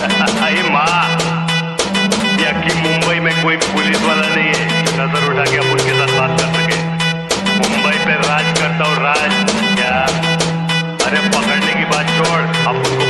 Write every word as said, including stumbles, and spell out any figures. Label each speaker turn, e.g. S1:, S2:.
S1: अरे माँ, ये कि मुंबई में कोई पुलिस वाला नहीं है नजर उठा के अपन के साथ बात कर सके। मुंबई पे राज करता हूँ, राज क्या? अरे पकड़ने की बात छोड़, अपन